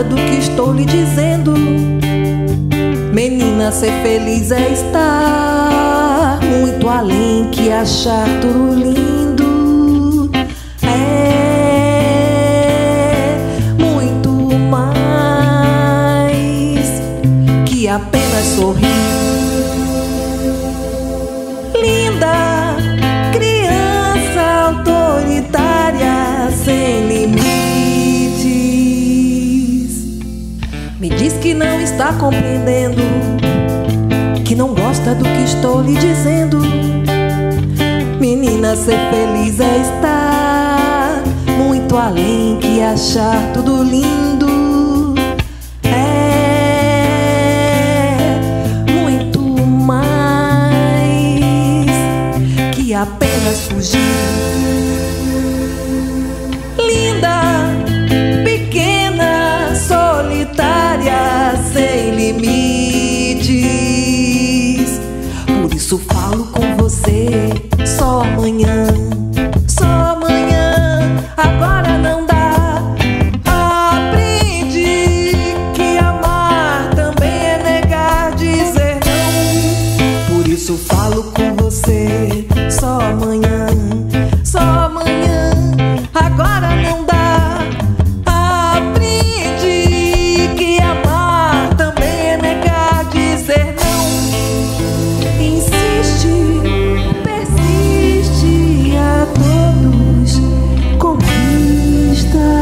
gosta do que estou lhe dizendo. Menina, ser feliz é estar muito além que achar tudo lindo. É muito mais que apenas sorrir. Linda criança autoritária sem limites, me diz que não está compreendendo, que não gosta do que estou lhe dizendo. Menina, ser feliz é estar muito além que achar tudo lindo. É muito mais que apenas fugir. Linda, pequena, solitária, sem limites. Por isso falo com você só amanhã, só amanhã. Agora não dá. Aprendi que amar também é negar, dizer não. Por isso falo com você só amanhã, só amanhã. Agora não dá. Aprendi que amar também é negar, dizer não. Insiste, persiste, a todos conquista.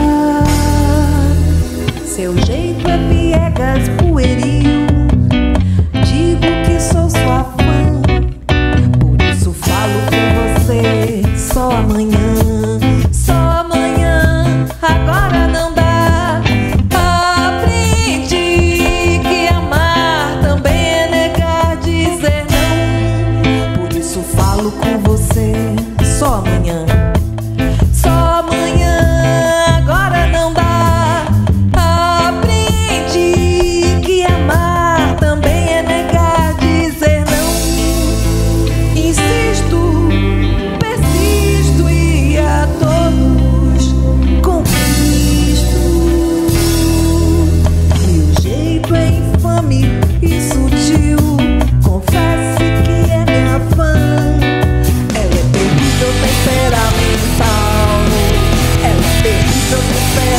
Seu jeito é piegas, pueril. Digo que sou sua fã. Por isso falo com você só amanhã, só amanhã. Agora não dá. Aprendi que amar também é negar, dizer não. Por isso falo com você só amanhã, só amanhã. Agora não dá. Aprendi que amar também é negar, dizer não. Insisto, persisto e a todos conquisto. Meu jeito é infame e sutil, confesse que é minha fã. Ela é terrível, temperamental. Ela é terrível, temperamental.